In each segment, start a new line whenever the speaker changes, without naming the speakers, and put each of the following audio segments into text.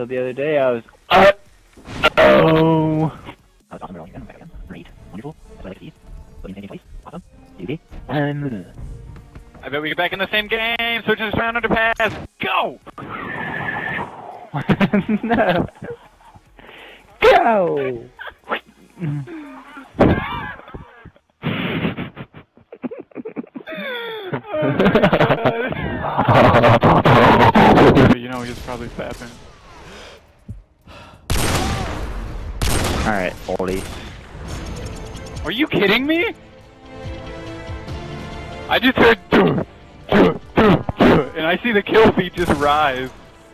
until the other day I was oh. I was awesome rolling again. Back again. Great. Wonderful. That's what I like to see. Looking taking place. Awesome. Easy. And
I bet we get back in the same game. Switching this round underpass. Go!
no. Go!
You know, he's probably fapping.
Alright, oldies.
Are you kidding me? I just heard and I see the kill feed just rise.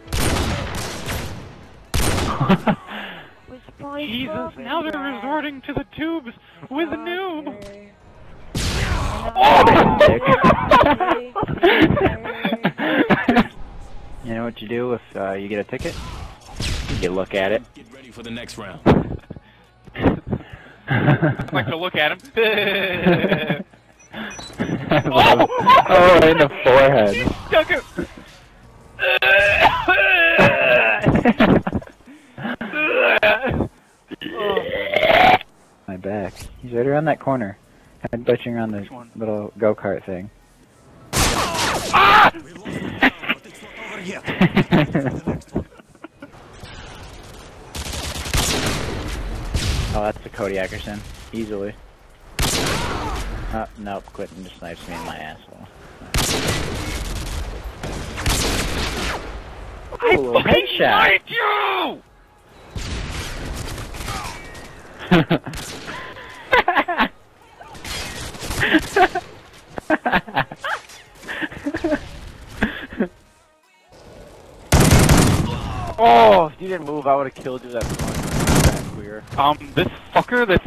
Jesus, now they're resorting to the tubes with a noob. Oh!
You know what you do if you get a ticket? You look at it.
Get ready for the next round.
Like to look at him.
Oh! Oh, in the forehead.
He stuck it.
My back. He's right around that corner. I'm touching around the little go-kart thing.
Ah!
Oh, that's the Cody Ackerson. Easily. Oh, nope. Quentin just snipes me in my asshole.
I
Ooh,
fucking
headshot.
sniped you!
Oh, if you didn't move, I would have killed you that queer.
This fucker that's...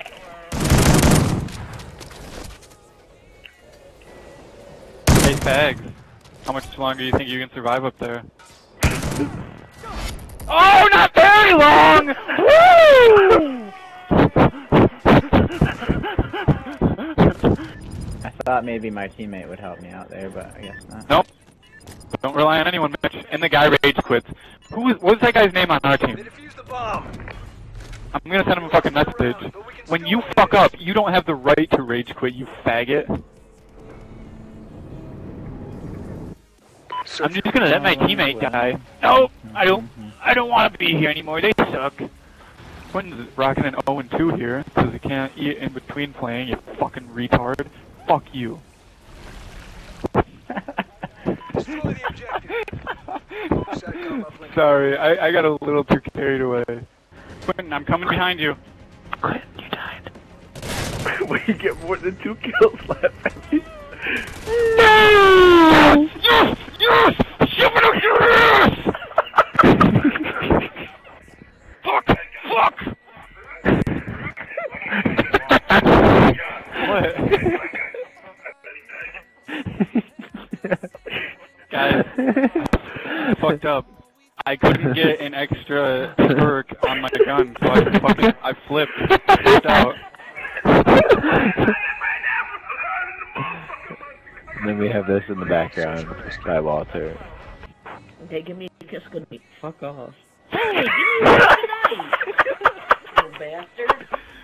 Hey, Fags. How much longer do you think you can survive up there? Oh, not very long! Woo!
I thought maybe my teammate would help me out there, but I guess not.
Nope. Don't rely on anyone, Mitch. And the guy rage quits. What's that guy's name on our team? I'm gonna send him a fucking message. When you fuck up, you don't have the right to rage quit, you faggot. I'm just gonna let my teammate die. Nope, I don't want to be here anymore. They suck. Quentin's rocking an 0-2 here because he can't eat in between playing. You fucking retard. Fuck you. Sorry, I got a little too carried away. Quentin, I'm coming behind you.
Quentin, you died.
When you get more than 2 kills left.
No! Yes! Yes! Shove it up your ass! Fuck! Fuck! What? Guys, I fucked up. I couldn't get an extra perk on my gun, so I flipped out.
And then we have this in the background by Walter.
Okay, give me a kiss goodnight. Fuck off. Hey, give me a kiss goodnight! You bastard.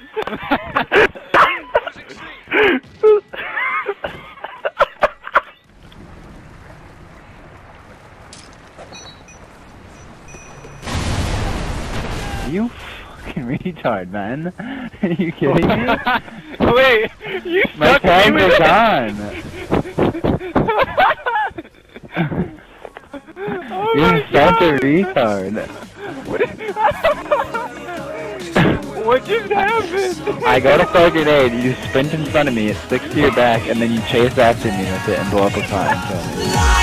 You fucking retard, man. Are you kidding me?
Wait, you
My
stuck
time
me
is
with
on.
Oh
You're
my
such a
God.
retard.
What just happened?
I go to throw a grenade, you sprint in front of me, it sticks to your back, and then you chase after me with it and blow up a car and kill me.